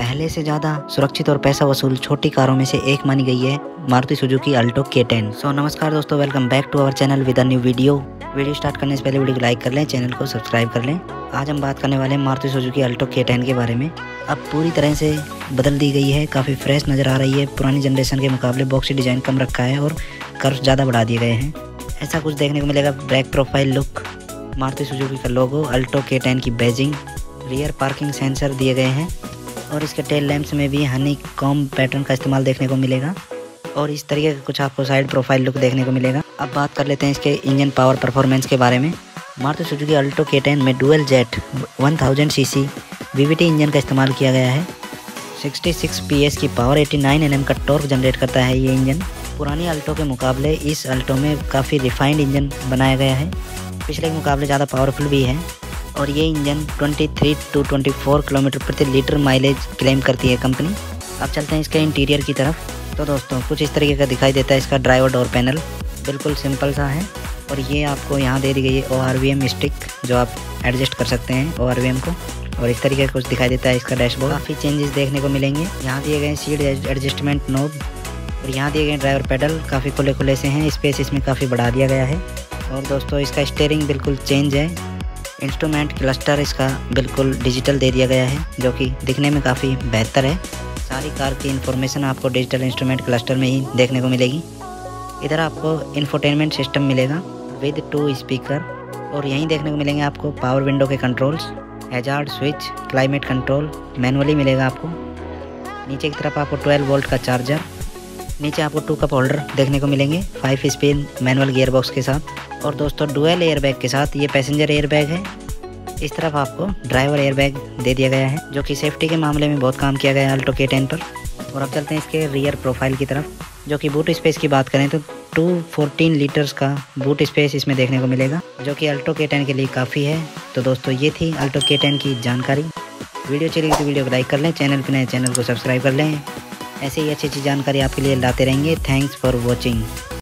पहले से ज़्यादा सुरक्षित और पैसा वसूल छोटी कारों में से एक मानी गई है Maruti Suzuki Alto K10। So नमस्कार दोस्तों, welcome back to our channel with a new video. Start करने से पहले वीडियो को लाइक कर लें, चैनल को सब्सक्राइब कर लें। आज हम बात करने वाले हैं मारुति सुजुकी अल्टो K10 के बारे में। अब पूरी तरह से बदल दी गई है, काफ़ी फ्रेश नज़र आ रही है। पुरानी जनरेशन के मुकाबले बॉक्सी डिज़ाइन कम रखा है और कर्व ज़्यादा बढ़ा दिए गए हैं। ऐसा कुछ देखने को मिलेगा। Back profile look, Maruti Suzuki का लोगो, अल्टो K10 की बैजिंग, रियर पार्किंग सेंसर दिए गए हैं और इसके टेल लैंप्स में भी हनी कॉम्ब पैटर्न का इस्तेमाल देखने को मिलेगा और इस तरीके का कुछ आपको साइड प्रोफाइल लुक देखने को मिलेगा। अब बात कर लेते हैं इसके इंजन पावर परफॉर्मेंस के बारे में। मारुति सुजुकी अल्टो K10 में dual jet 1000 CC VVT engine का इस्तेमाल किया गया है। 66 PS की पावर, 89 Nm का टॉर्क जनरेट करता है ये इंजन। पुरानी अल्टो के मुकाबले इस अल्टो में काफ़ी रिफाइंड इंजन बनाया गया है, पिछले के मुकाबले ज़्यादा पावरफुल भी है और ये इंजन 23 to 24 किलोमीटर प्रति लीटर माइलेज क्लेम करती है कंपनी। अब चलते हैं इसके इंटीरियर की तरफ। तो दोस्तों कुछ इस तरीके का दिखाई देता है इसका ड्राइवर डोर पैनल, बिल्कुल सिंपल सा है और ये आपको यहाँ दे दी गई है ORVM स्टिक, जो आप एडजस्ट कर सकते हैं ORVM को। और इस तरीके का कुछ दिखाई देता है इसका डैशबोर्ड। काफ़ी चेंजेस देखने को मिलेंगे। यहाँ दिए गए सीट एडजस्टमेंट नोब और यहाँ दिए गए ड्राइवर पैडल काफ़ी खुले खुले से हैं, स्पेस इसमें काफ़ी बढ़ा दिया गया है। और दोस्तों इसका स्टीयरिंग बिल्कुल चेंज है। इंस्ट्रूमेंट क्लस्टर इसका बिल्कुल डिजिटल दे दिया गया है, जो कि दिखने में काफ़ी बेहतर है। सारी कार की इन्फॉर्मेशन आपको डिजिटल इंस्ट्रूमेंट क्लस्टर में ही देखने को मिलेगी। इधर आपको इंफोटेनमेंट सिस्टम मिलेगा विद 2 स्पीकर और यहीं देखने को मिलेंगे आपको पावर विंडो के controls, hazard switch, climate control manually मिलेगा आपको। नीचे की तरफ आपको 12 वोल्ट का चार्जर, नीचे आपको 2 कप होल्डर देखने को मिलेंगे 5 स्पीड मैनुअल गियर बॉक्स के साथ। और दोस्तों डुअल एयर बैग के साथ ये पैसेंजर एयर बैग है। इस तरफ आपको ड्राइवर एयर बैग दे दिया गया है, जो कि सेफ्टी के मामले में बहुत काम किया गया है अल्टो K10 पर। और अब चलते हैं इसके रियर प्रोफाइल की तरफ, जो कि बूट स्पेस की बात करें तो 214 लीटर्स का बूट स्पेस इसमें देखने को मिलेगा, जो कि अल्टो K10 के लिए काफ़ी है। तो दोस्तों ये थी अल्टो K10 की जानकारी। वीडियो चलेगी तो वीडियो को लाइक कर लें, चैनल पर नए चैनल को सब्सक्राइब कर लें। ऐसे ही अच्छी अच्छी जानकारी आपके लिए लाते रहेंगे। Thanks for watching.